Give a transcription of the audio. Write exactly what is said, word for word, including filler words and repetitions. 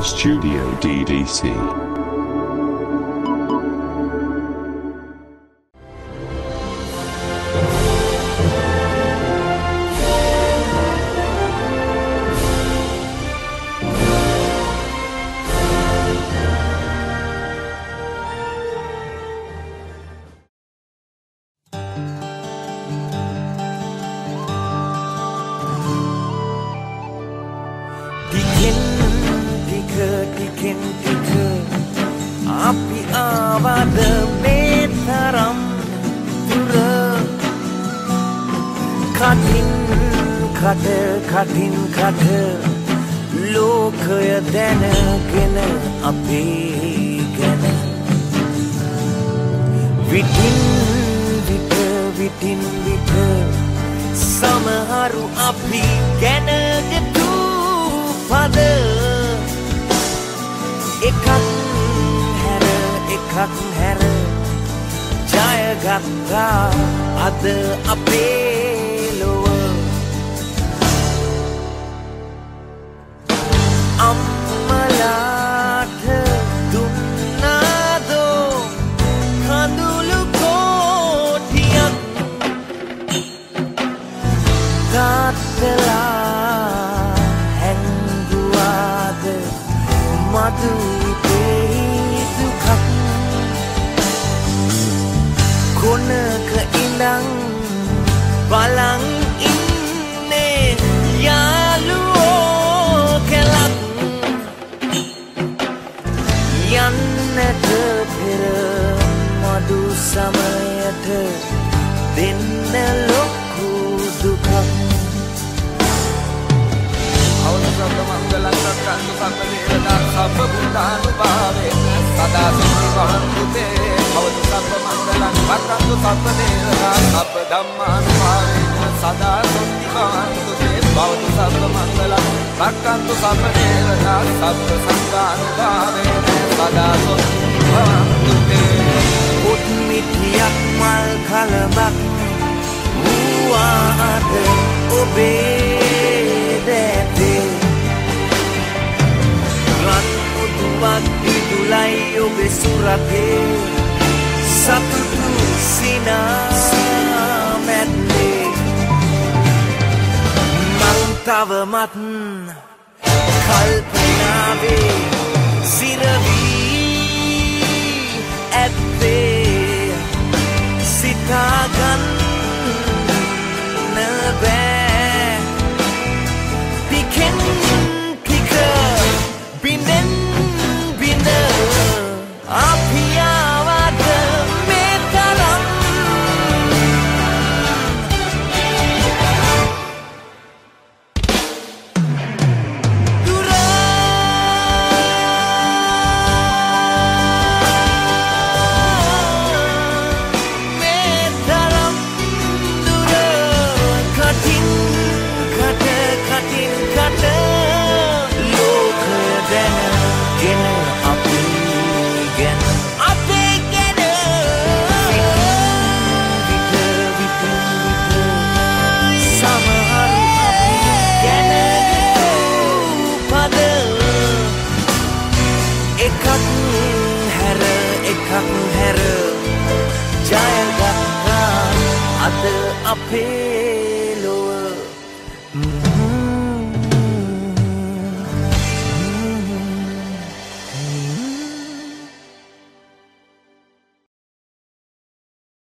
Studio D D C. කටින් කට ලෝකය දැනගෙන අපේ ගැන විටින් විට විටින් විට සමහරු අපි ගැන ගෙතු පද එකක් හැර එකක් හැර ජයගත්තා අද අපේ අම්මලාට දුන්නාදෝ කඳුළු කෝටියක් තාත්තලා හැංගුවාද මදුපෙහි දුකක් කොනක ඉඳන් බලන් ඉන්නේ යාළුවෝ කෙලක් යන්නට පෙර මදු සමයට දෙන්න ලොකු දුකක් අවුරුද්දක් මංගලක් කන්දු සම්පදේවදා සබ්බ බුද්ධානුභාවේ සදා සිහිවහන්තුතේ අවුරුද්දක් මංගලක් කන්දු සම්පදේවදා සබ්බ ධම්මානුභාවේ සදා සොත්තිවහන්තුතේ භවතු සබ්බ මංගලක් රක්කන්තු සම්පදේවදා සබ්බ සංඝානුභාවේ සදා සොත්තිවහන්තුතේ උත්මිතියක් මල් කලබක් වූවාද ඔබේ දැතේ රන් උතුවක් දිදුලයි ඔබේ සුරතේ සතුටු සිනා මැද්දේ මං තවමත් කල්පනාවේ සිරවී ඇත්තේ සිතාගන්න බෑ පිකෙන් පික බින්දෙන් බින්ද අපි ආවද මේ තරම් දුර මේ තරම් දුර කටින් කට කටින් කට ලෝකය දැනගෙන අපි ගැන අපේ ගැන විට විට විට සමහර අපි ගැන පද එකක් හැර එකක් හැර ජයගත්තා අද අපේ ලොව